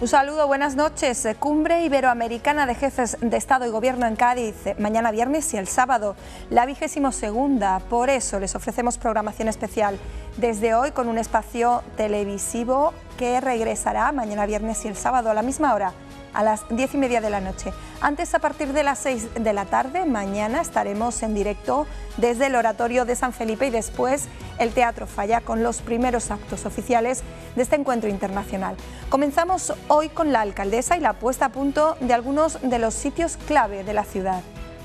Un saludo, buenas noches. Cumbre Iberoamericana de Jefes de Estado y Gobierno en Cádiz, mañana viernes y el sábado, la 22ª. Por eso les ofrecemos programación especial desde hoy con un espacio televisivo que regresará mañana viernes y el sábado a la misma hora, a las 10:30 de la noche. Antes, a partir de las 6 de la tarde, mañana estaremos en directo desde el Oratorio de San Felipe y después el Teatro Falla con los primeros actos oficiales de este encuentro internacional. Comenzamos hoy con la alcaldesa y la puesta a punto de algunos de los sitios clave de la ciudad.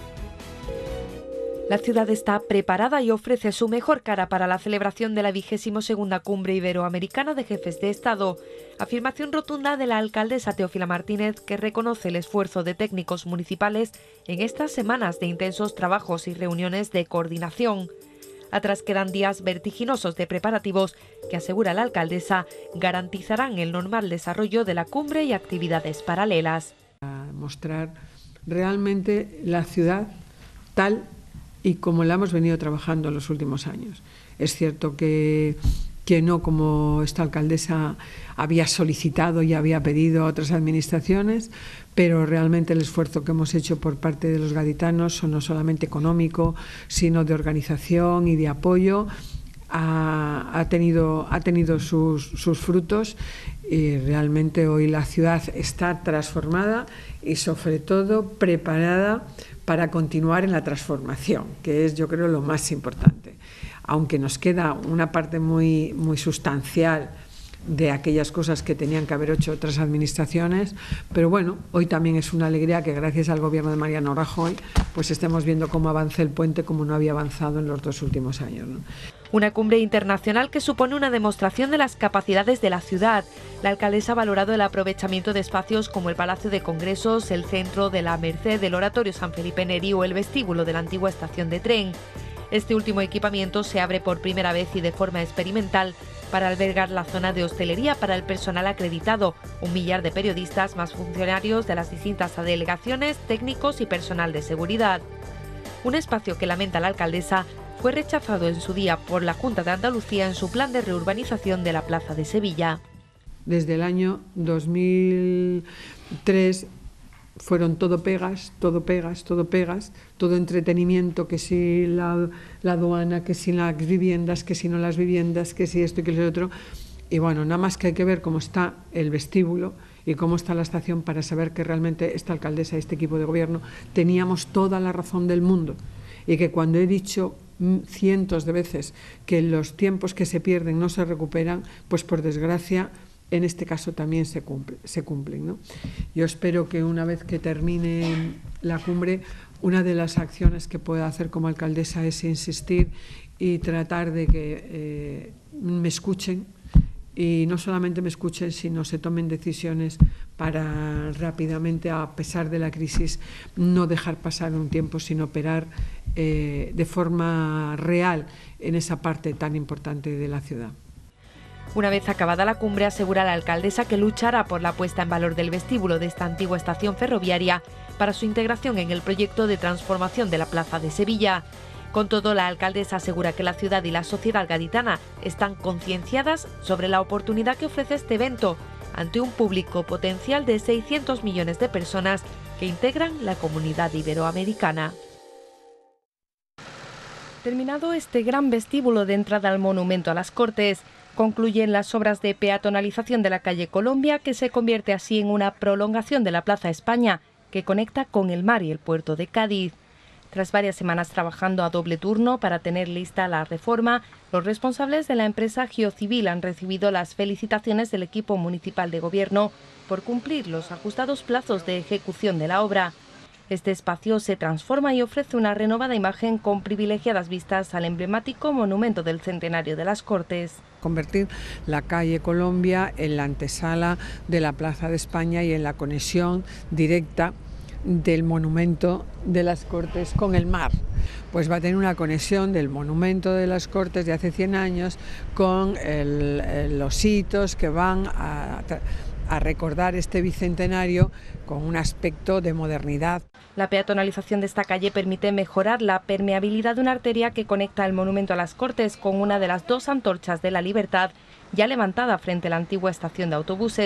La ciudad está preparada y ofrece su mejor cara para la celebración de la 22ª Cumbre Iberoamericana de Jefes de Estado. Afirmación rotunda de la alcaldesa Teófila Martínez, que reconoce el esfuerzo de técnicos municipales en estas semanas de intensos trabajos y reuniones de coordinación. Atrás quedan días vertiginosos de preparativos que, asegura la alcaldesa, garantizarán el normal desarrollo de la cumbre y actividades paralelas. A mostrar realmente la ciudad tal y como la hemos venido trabajando en los últimos años. Es cierto que no como esta alcaldesa había solicitado y había pedido a otras administraciones, pero realmente el esfuerzo que hemos hecho por parte de los gaditanos, no solamente económico, sino de organización y de apoyo, ha tenido sus frutos, y realmente hoy la ciudad está transformada y sobre todo preparada para continuar en la transformación, que es, yo creo, lo más importante. Aunque nos queda una parte muy sustancial de aquellas cosas que tenían que haber hecho otras administraciones, pero bueno, hoy también es una alegría que gracias al gobierno de Mariano Rajoy pues estemos viendo cómo avanza el puente como no había avanzado en los 2 últimos años, ¿no? Una cumbre internacional que supone una demostración de las capacidades de la ciudad. La alcaldesa ha valorado el aprovechamiento de espacios como el Palacio de Congresos, el Centro de la Merced, el Oratorio San Felipe Neri o el vestíbulo de la antigua estación de tren. Este último equipamiento se abre por primera vez y de forma experimental para albergar la zona de hostelería para el personal acreditado, 1 millar de periodistas más funcionarios de las distintas delegaciones, técnicos y personal de seguridad. Un espacio que, lamenta la alcaldesa, fue rechazado en su día por la Junta de Andalucía en su plan de reurbanización de la Plaza de Sevilla. Desde el año 2003 fueron todo pegas, todo entretenimiento, que si la aduana, que si las viviendas, que si no las viviendas, que si esto y que lo otro. Y bueno, nada más que hay que ver cómo está el vestíbulo y cómo está la estación para saber que realmente esta alcaldesa y este equipo de gobierno teníamos toda la razón del mundo. Y que cuando he dicho cientos de veces que los tiempos que se pierden no se recuperan, pues por desgracia en este caso también se cumplen, ¿no? Yo espero que una vez que termine la cumbre, una de las acciones que pueda hacer como alcaldesa es insistir y tratar de que me escuchen, y no solamente me escuchen, sino se tomen decisiones para rápidamente, a pesar de la crisis, no dejar pasar un tiempo, sino operar de forma real en esa parte tan importante de la ciudad. Una vez acabada la cumbre, asegura la alcaldesa que luchará por la puesta en valor del vestíbulo de esta antigua estación ferroviaria para su integración en el proyecto de transformación de la Plaza de Sevilla. Con todo, la alcaldesa asegura que la ciudad y la sociedad gaditana están concienciadas sobre la oportunidad que ofrece este evento ante un público potencial de 600 millones de personas que integran la comunidad iberoamericana. Terminado este gran vestíbulo de entrada al monumento a las Cortes, concluyen las obras de peatonalización de la calle Colombia, que se convierte así en una prolongación de la Plaza España, que conecta con el mar y el puerto de Cádiz. Tras varias semanas trabajando a doble turno para tener lista la reforma, los responsables de la empresa Geocivil han recibido las felicitaciones del equipo municipal de gobierno por cumplir los ajustados plazos de ejecución de la obra. Este espacio se transforma y ofrece una renovada imagen con privilegiadas vistas al emblemático monumento del centenario de las Cortes. Convertir la calle Colombia en la antesala de la Plaza de España y en la conexión directa del monumento de las Cortes con el mar. Pues va a tener una conexión del monumento de las Cortes de hace 100 años con los hitos que van a recordar este bicentenario con un aspecto de modernidad. La peatonalización de esta calle permite mejorar la permeabilidad de una arteria que conecta el monumento a las Cortes con una de las 2 antorchas de la Libertad ya levantada frente a la antigua estación de autobuses.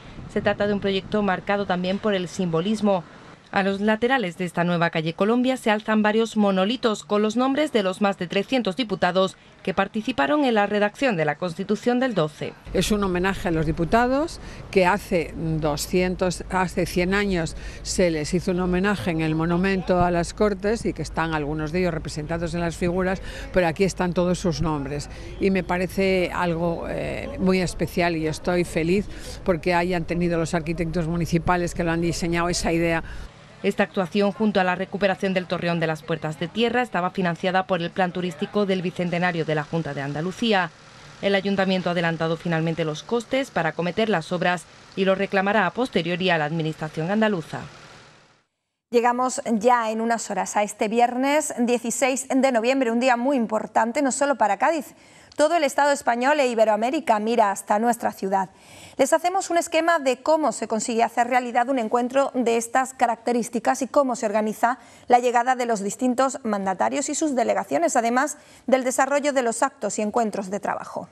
Se trata de un proyecto marcado también por el simbolismo. A los laterales de esta nueva calle Colombia se alzan varios monolitos con los nombres de los más de 300 diputados que participaron en la redacción de la Constitución del 12. Es un homenaje a los diputados que hace 100 años se les hizo un homenaje en el monumento a las Cortes y que están algunos de ellos representados en las figuras, pero aquí están todos sus nombres y me parece algo muy especial y estoy feliz porque hayan tenido los arquitectos municipales que lo han diseñado esa idea. Esta actuación, junto a la recuperación del Torreón de las Puertas de Tierra, estaba financiada por el Plan Turístico del Bicentenario de la Junta de Andalucía. El Ayuntamiento ha adelantado finalmente los costes para acometer las obras y lo reclamará a posteriori a la Administración andaluza. Llegamos ya en unas horas a este viernes 16 de noviembre, un día muy importante no solo para Cádiz. Todo el Estado español e Iberoamérica mira hasta nuestra ciudad. Les hacemos un esquema de cómo se consigue hacer realidad un encuentro de estas características y cómo se organiza la llegada de los distintos mandatarios y sus delegaciones, además del desarrollo de los actos y encuentros de trabajo.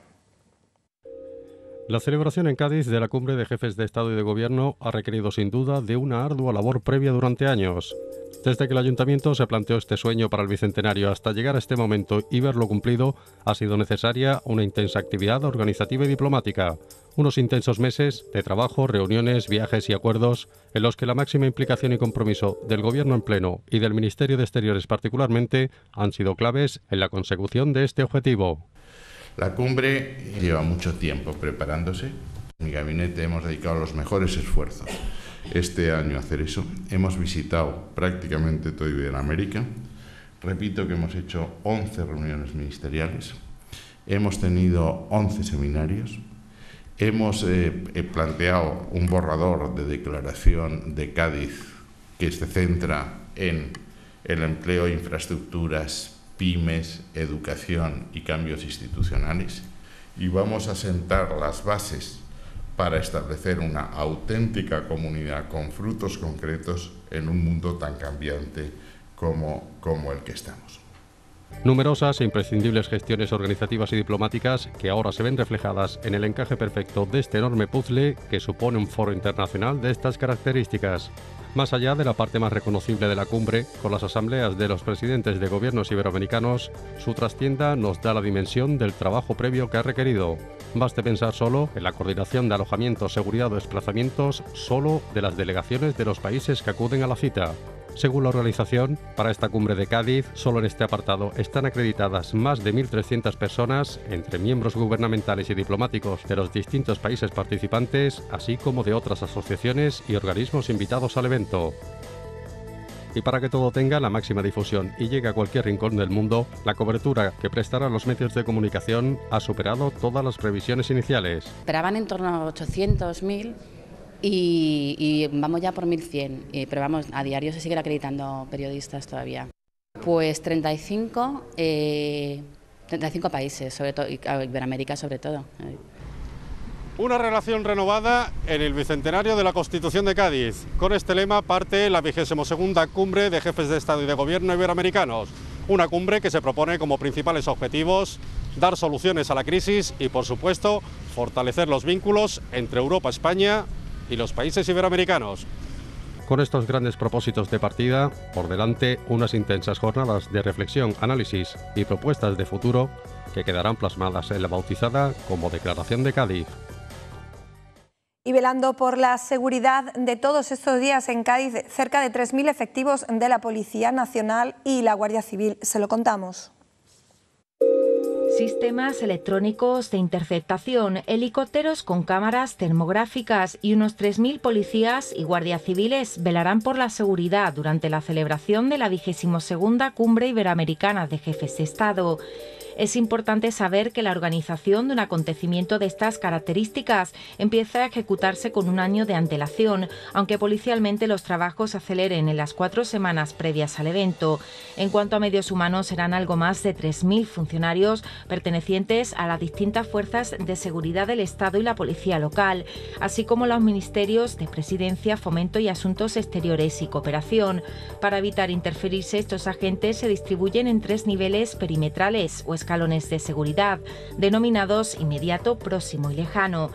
La celebración en Cádiz de la Cumbre de Jefes de Estado y de Gobierno ha requerido sin duda de una ardua labor previa durante años. Desde que el Ayuntamiento se planteó este sueño para el Bicentenario hasta llegar a este momento y verlo cumplido, ha sido necesaria una intensa actividad organizativa y diplomática. Unos intensos meses de trabajo, reuniones, viajes y acuerdos en los que la máxima implicación y compromiso del Gobierno en pleno y del Ministerio de Exteriores particularmente han sido claves en la consecución de este objetivo. La cumbre lleva mucho tiempo preparándose. En mi gabinete hemos dedicado los mejores esfuerzos este año a hacer eso. Hemos visitado prácticamente toda Iberoamérica. Repito que hemos hecho 11 reuniones ministeriales. Hemos tenido 11 seminarios. Hemos planteado un borrador de declaración de Cádiz que se centra en el empleo, infraestructuras, pymes, educación y cambios institucionales, y vamos a sentar las bases para establecer una auténtica comunidad con frutos concretos en un mundo tan cambiante como el que estamos. Numerosas e imprescindibles gestiones organizativas y diplomáticas que ahora se ven reflejadas en el encaje perfecto de este enorme puzzle que supone un foro internacional de estas características. Más allá de la parte más reconocible de la cumbre, con las asambleas de los presidentes de gobiernos iberoamericanos, su trastienda nos da la dimensión del trabajo previo que ha requerido. Baste pensar solo en la coordinación de alojamientos, seguridad o desplazamientos solo de las delegaciones de los países que acuden a la cita. Según la organización, para esta cumbre de Cádiz, solo en este apartado están acreditadas más de 1.300 personas, entre miembros gubernamentales y diplomáticos de los distintos países participantes, así como de otras asociaciones y organismos invitados al evento. Y para que todo tenga la máxima difusión y llegue a cualquier rincón del mundo, la cobertura que prestarán los medios de comunicación ha superado todas las previsiones iniciales. Esperaban en torno a 800.000. Y vamos ya por 1.100, pero vamos, a diario se siguen acreditando periodistas todavía. Pues 35 países, sobre todo, y Iberoamérica sobre todo. Una relación renovada en el Bicentenario de la Constitución de Cádiz. Con este lema parte la 22ª Cumbre de Jefes de Estado y de Gobierno iberoamericanos. Una cumbre que se propone como principales objetivos dar soluciones a la crisis y, por supuesto, fortalecer los vínculos entre Europa, España y los países iberoamericanos. Con estos grandes propósitos de partida, por delante unas intensas jornadas de reflexión, análisis y propuestas de futuro que quedarán plasmadas en la bautizada como Declaración de Cádiz. Y velando por la seguridad de todos estos días en Cádiz, cerca de 3.000 efectivos de la Policía Nacional y la Guardia Civil. Se lo contamos. Sistemas electrónicos de interceptación, helicópteros con cámaras termográficas y unos 3.000 policías y guardias civiles velarán por la seguridad durante la celebración de la 22ª Cumbre Iberoamericana de Jefes de Estado. Es importante saber que la organización de un acontecimiento de estas características empieza a ejecutarse con un año de antelación, aunque policialmente los trabajos se aceleren en las 4 semanas previas al evento. En cuanto a medios humanos, serán algo más de 3.000 funcionarios pertenecientes a las distintas fuerzas de seguridad del Estado y la policía local, así como los ministerios de Presidencia, Fomento y Asuntos Exteriores y Cooperación. Para evitar interferirse, estos agentes se distribuyen en 3 niveles perimetrales o escalones de seguridad, denominados inmediato, próximo y lejano.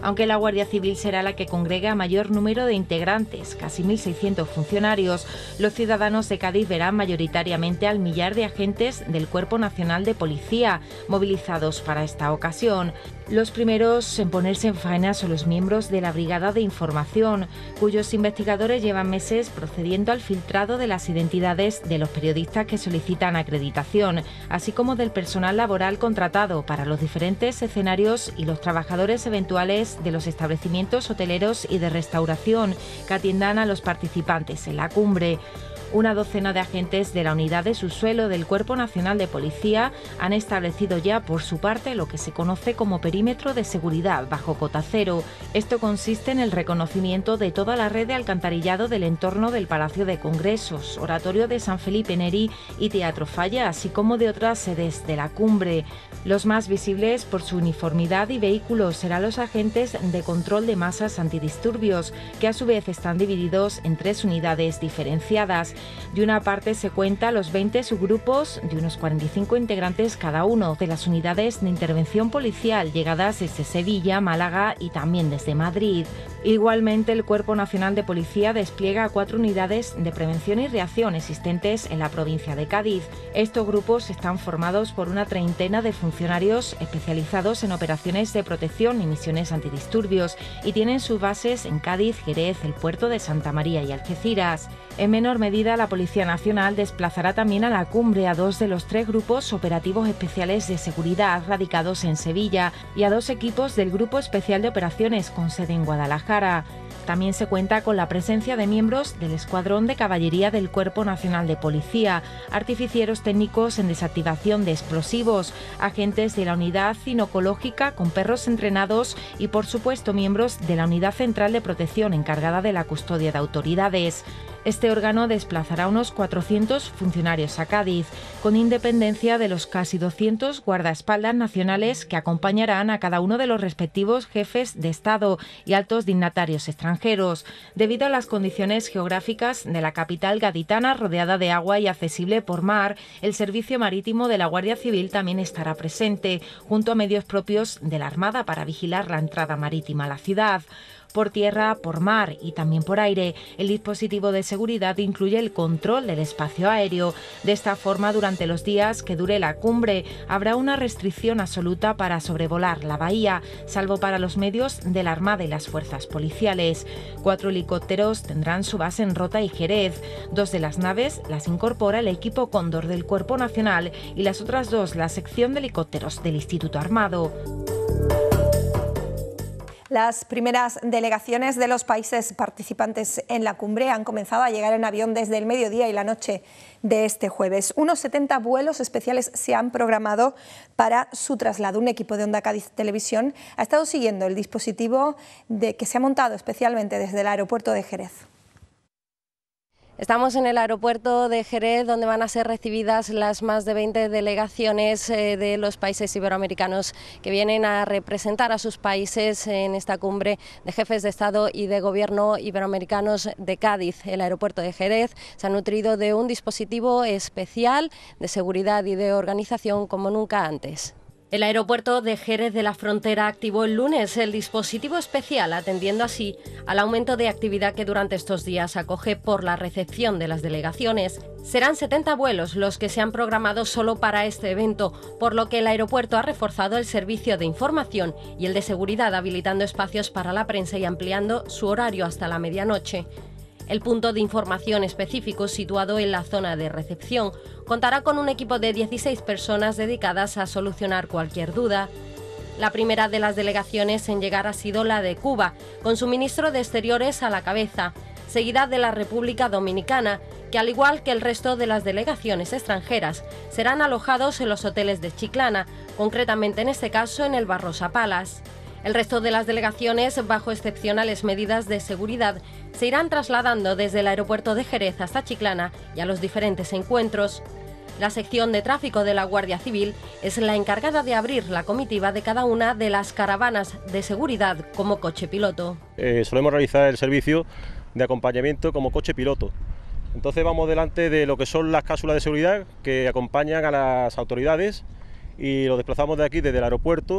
Aunque la Guardia Civil será la que congregue a mayor número de integrantes, casi 1.600 funcionarios, los ciudadanos de Cádiz verán mayoritariamente al millar de agentes del Cuerpo Nacional de Policía, movilizados para esta ocasión. Los primeros en ponerse en faena son los miembros de la Brigada de Información, cuyos investigadores llevan meses procediendo al filtrado de las identidades de los periodistas que solicitan acreditación, así como del personal laboral contratado para los diferentes escenarios y los trabajadores eventuales de los establecimientos hoteleros y de restauración que atiendan a los participantes en la cumbre. Una docena de agentes de la Unidad de Subsuelo del Cuerpo Nacional de Policía han establecido ya por su parte lo que se conoce como perímetro de seguridad bajo cota cero. Esto consiste en el reconocimiento de toda la red de alcantarillado del entorno del Palacio de Congresos, Oratorio de San Felipe Neri y Teatro Falla, así como de otras sedes de la cumbre. Los más visibles por su uniformidad y vehículos serán los agentes de control de masas antidisturbios, que a su vez están divididos en 3 unidades diferenciadas. De una parte se cuenta los 20 subgrupos de unos 45 integrantes cada uno de las unidades de intervención policial llegadas desde Sevilla, Málaga y también desde Madrid. Igualmente, el Cuerpo Nacional de Policía despliega 4 unidades de prevención y reacción existentes en la provincia de Cádiz. Estos grupos están formados por una treintena de funcionarios especializados en operaciones de protección y misiones antidisturbios y tienen sus bases en Cádiz, Jerez, el puerto de Santa María y Algeciras. En menor medida, la Policía Nacional desplazará también a la cumbre a 2 de los 3 grupos operativos especiales de seguridad radicados en Sevilla y a 2 equipos del Grupo Especial de Operaciones con sede en Guadalajara. También se cuenta con la presencia de miembros del Escuadrón de Caballería del Cuerpo Nacional de Policía, artificieros técnicos en desactivación de explosivos, agentes de la Unidad Cinocológica con perros entrenados y, por supuesto, miembros de la Unidad Central de Protección encargada de la custodia de autoridades. Este órgano desplazará unos 400 funcionarios a Cádiz, con independencia de los casi 200 guardaespaldas nacionales que acompañarán a cada uno de los respectivos jefes de Estado y altos dignatarios extranjeros. Debido a las condiciones geográficas de la capital gaditana, rodeada de agua y accesible por mar, el servicio marítimo de la Guardia Civil también estará presente, junto a medios propios de la Armada para vigilar la entrada marítima a la ciudad. Por tierra, por mar y también por aire, el dispositivo de seguridad incluye el control del espacio aéreo. De esta forma, durante los días que dure la cumbre, habrá una restricción absoluta para sobrevolar la bahía, salvo para los medios de la Armada y las fuerzas policiales. 4 helicópteros tendrán su base en Rota y Jerez. 2 de las naves las incorpora el equipo Cóndor del Cuerpo Nacional y las otras 2 la sección de helicópteros del Instituto Armado. Las primeras delegaciones de los países participantes en la cumbre han comenzado a llegar en avión desde el mediodía y la noche de este jueves. Unos 70 vuelos especiales se han programado para su traslado. Un equipo de Onda Cádiz Televisión ha estado siguiendo el dispositivo que se ha montado especialmente desde el aeropuerto de Jerez. Estamos en el aeropuerto de Jerez, donde van a ser recibidas las más de 20 delegaciones de los países iberoamericanos que vienen a representar a sus países en esta cumbre de jefes de Estado y de Gobierno iberoamericanos de Cádiz. El aeropuerto de Jerez se ha nutrido de un dispositivo especial de seguridad y de organización como nunca antes. El aeropuerto de Jerez de la Frontera activó el lunes el dispositivo especial, atendiendo así al aumento de actividad que durante estos días acoge por la recepción de las delegaciones. Serán 70 vuelos los que se han programado solo para este evento, por lo que el aeropuerto ha reforzado el servicio de información y el de seguridad, habilitando espacios para la prensa y ampliando su horario hasta la medianoche. El punto de información específico, situado en la zona de recepción, contará con un equipo de 16 personas dedicadas a solucionar cualquier duda. La primera de las delegaciones en llegar ha sido la de Cuba, con su ministro de Exteriores a la cabeza, seguida de la República Dominicana, que al igual que el resto de las delegaciones extranjeras, serán alojados en los hoteles de Chiclana, concretamente en este caso en el Barrosa Palace. El resto de las delegaciones, bajo excepcionales medidas de seguridad, se irán trasladando desde el aeropuerto de Jerez hasta Chiclana y a los diferentes encuentros. La sección de tráfico de la Guardia Civil es la encargada de abrir la comitiva de cada una de las caravanas de seguridad como coche piloto. Solemos realizar el servicio de acompañamiento como coche piloto. Entonces vamos delante de lo que son las cápsulas de seguridad que acompañan a las autoridades y lo desplazamos de aquí desde el aeropuerto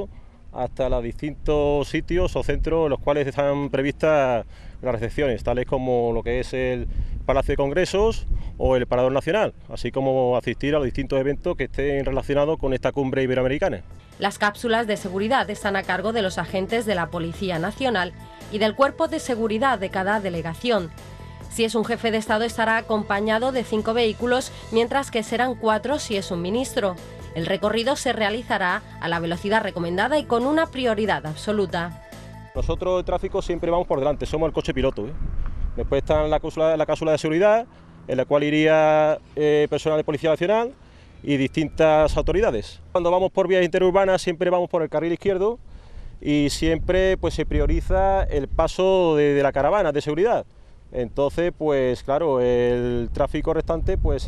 hasta los distintos sitios o centros en los cuales están previstas las recepciones, tales como lo que es el Palacio de Congresos o el Parador Nacional, así como asistir a los distintos eventos que estén relacionados con esta cumbre iberoamericana. Las cápsulas de seguridad están a cargo de los agentes de la Policía Nacional y del Cuerpo de Seguridad de cada delegación. Si es un jefe de Estado estará acompañado de 5 vehículos, mientras que serán 4 si es un ministro. El recorrido se realizará a la velocidad recomendada y con una prioridad absoluta. Nosotros de tráfico siempre vamos por delante, somos el coche piloto. Después está la cápsula de seguridad, en la cual iría personal de Policía Nacional y distintas autoridades. Cuando vamos por vías interurbanas siempre vamos por el carril izquierdo y siempre pues se prioriza el paso de la caravana de seguridad. Entonces, pues claro, el tráfico restante pues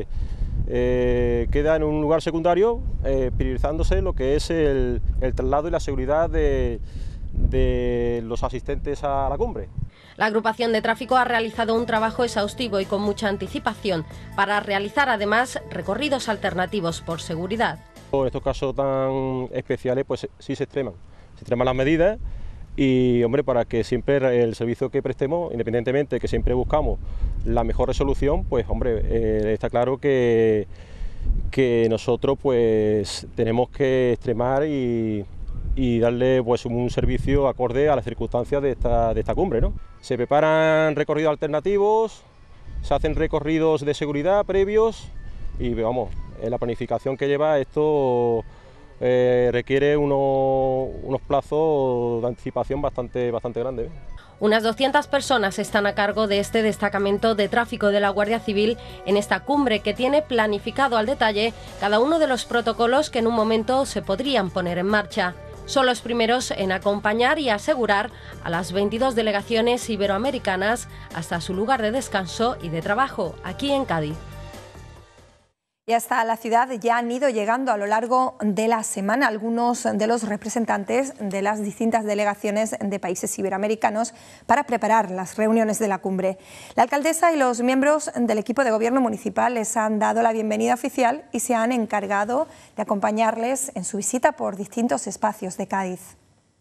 queda en un lugar secundario, priorizándose lo que es el traslado y la seguridad de los asistentes a la cumbre. La agrupación de tráfico ha realizado un trabajo exhaustivo y con mucha anticipación para realizar además recorridos alternativos por seguridad. En estos casos tan especiales pues sí se extreman las medidas y hombre, para que siempre el servicio que prestemos, independientemente de que siempre buscamos la mejor resolución, pues hombre, está claro que nosotros pues tenemos que extremar y darle pues un servicio acorde a las circunstancias de esta cumbre, ¿no? Se preparan recorridos alternativos, se hacen recorridos de seguridad previos y vamos, la planificación que lleva esto requiere unos plazos de anticipación bastante grandes. Unas 200 personas están a cargo de este destacamento de tráfico de la Guardia Civil en esta cumbre, que tiene planificado al detalle cada uno de los protocolos que en un momento se podrían poner en marcha. Son los primeros en acompañar y asegurar a las 22 delegaciones iberoamericanas hasta su lugar de descanso y de trabajo, aquí en Cádiz. Y hasta la ciudad ya han ido llegando a lo largo de la semana algunos de los representantes de las distintas delegaciones de países iberoamericanos para preparar las reuniones de la cumbre. La alcaldesa y los miembros del equipo de gobierno municipal les han dado la bienvenida oficial y se han encargado de acompañarles en su visita por distintos espacios de Cádiz.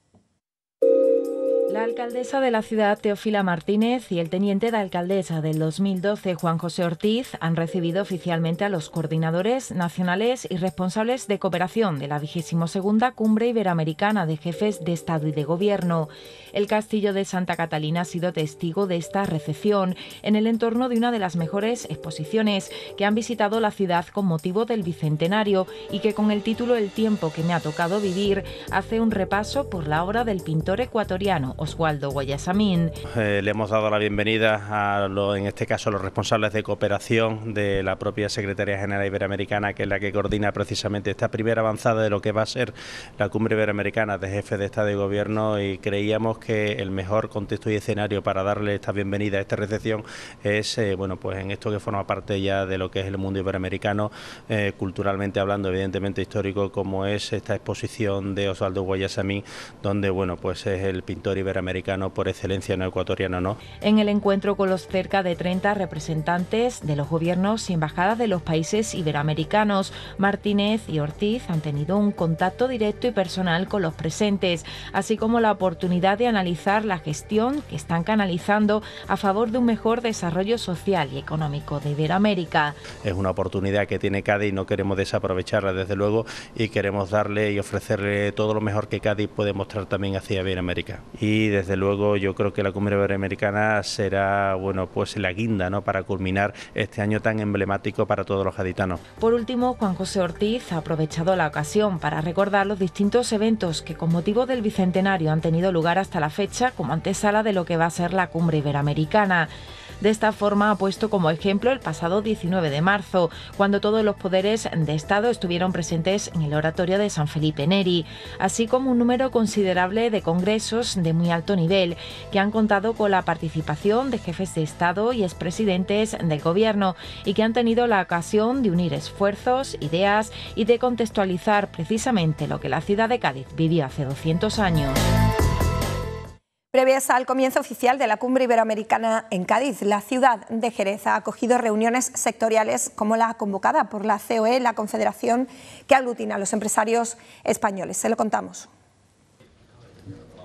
La alcaldesa de la ciudad, Teófila Martínez, y el teniente de alcaldesa del 2012, Juan José Ortiz, han recibido oficialmente a los coordinadores nacionales y responsables de cooperación de la 22ª Cumbre Iberoamericana de Jefes de Estado y de Gobierno. El Castillo de Santa Catalina ha sido testigo de esta recepción en el entorno de una de las mejores exposiciones que han visitado la ciudad con motivo del Bicentenario y que, con el título El tiempo que me ha tocado vivir, hace un repaso por la obra del pintor ecuatoriano Oswaldo Guayasamín. Le hemos dado la bienvenida en este caso a los responsables de cooperación de la propia Secretaría General Iberoamericana, que es la que coordina precisamente esta primera avanzada de lo que va a ser la Cumbre Iberoamericana de Jefes de Estado y Gobierno, y creíamos que el mejor contexto y escenario para darle esta bienvenida a esta recepción es bueno, pues en esto que forma parte ya de lo que es el mundo iberoamericano, culturalmente hablando, evidentemente histórico, como es esta exposición de Oswaldo Guayasamín, donde bueno, pues es el pintor iberoamericano por excelencia, no ecuatoriano, ¿no? En el encuentro con los cerca de 30 representantes de los gobiernos y embajadas de los países iberoamericanos, Martínez y Ortiz han tenido un contacto directo y personal con los presentes, así como la oportunidad de analizar la gestión que están canalizando a favor de un mejor desarrollo social y económico de Iberoamérica. Es una oportunidad que tiene Cádiz y no queremos desaprovecharla, desde luego, y queremos darle y ofrecerle todo lo mejor que Cádiz puede mostrar también hacia Iberoamérica. Y desde luego yo creo que la Cumbre Iberoamericana será bueno, pues la guinda, ¿no?, para culminar este año tan emblemático para todos los gaditanos. Por último, Juan José Ortiz ha aprovechado la ocasión para recordar los distintos eventos que con motivo del Bicentenario han tenido lugar hasta la fecha como antesala de lo que va a ser la Cumbre Iberoamericana. De esta forma ha puesto como ejemplo el pasado 19 de marzo, cuando todos los poderes de Estado estuvieron presentes en el oratorio de San Felipe Neri, así como un número considerable de congresos de muy alto nivel que han contado con la participación de jefes de Estado y expresidentes del Gobierno y que han tenido la ocasión de unir esfuerzos, ideas y de contextualizar precisamente lo que la ciudad de Cádiz vivió hace 200 años. Previas al comienzo oficial de la Cumbre Iberoamericana en Cádiz, la ciudad de Jerez ha acogido reuniones sectoriales como la convocada por la COE, la confederación que aglutina a los empresarios españoles. Se lo contamos.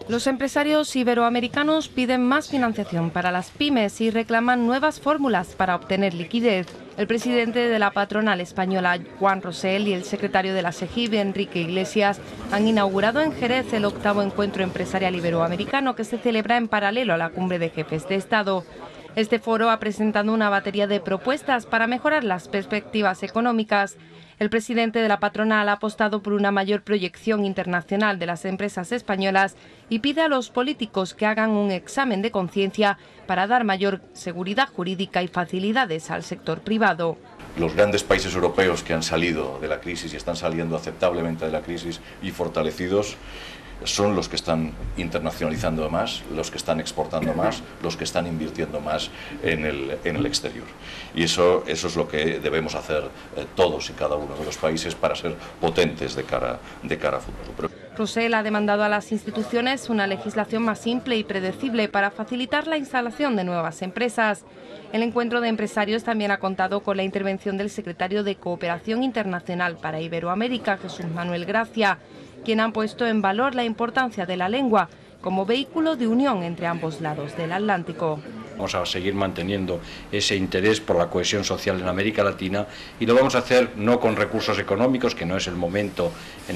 Los empresarios iberoamericanos piden más financiación para las pymes y reclaman nuevas fórmulas para obtener liquidez. El presidente de la patronal española, Juan Rosell, y el secretario de la SEGIB, Enrique Iglesias, han inaugurado en Jerez el 8º encuentro empresarial iberoamericano que se celebra en paralelo a la cumbre de jefes de Estado. Este foro ha presentado una batería de propuestas para mejorar las perspectivas económicas. El presidente de la patronal ha apostado por una mayor proyección internacional de las empresas españolas y pide a los políticos que hagan un examen de conciencia para dar mayor seguridad jurídica y facilidades al sector privado. Los grandes países europeos que han salido de la crisis y están saliendo aceptablemente de la crisis y fortalecidos son los que están internacionalizando más, los que están exportando más, los que están invirtiendo más en el exterior. Y eso es lo que debemos hacer todos y cada uno de los países para ser potentes de cara a futuro. Rosell ha demandado a las instituciones una legislación más simple y predecible para facilitar la instalación de nuevas empresas. El encuentro de empresarios también ha contado con la intervención del secretario de Cooperación Internacional para Iberoamérica, Jesús Manuel Gracia, quien ha puesto en valor la importancia de la lengua como vehículo de unión entre ambos lados del Atlántico. Vamos a seguir manteniendo ese interés por la cohesión social en América Latina y lo vamos a hacer no con recursos económicos, que no es el momento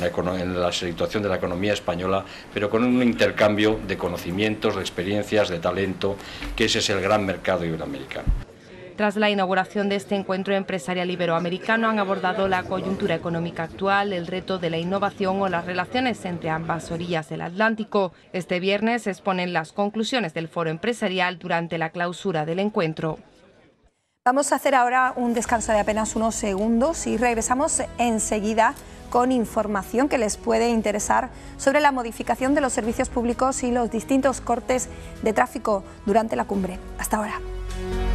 en la situación de la economía española, pero con un intercambio de conocimientos, de experiencias, de talento, que ese es el gran mercado iberoamericano. Tras la inauguración de este encuentro empresarial iberoamericano han abordado la coyuntura económica actual, el reto de la innovación o las relaciones entre ambas orillas del Atlántico. Este viernes se exponen las conclusiones del foro empresarial durante la clausura del encuentro. Vamos a hacer ahora un descanso de apenas unos segundos y regresamos enseguida con información que les puede interesar sobre la modificación de los servicios públicos y los distintos cortes de tráfico durante la cumbre. Hasta ahora.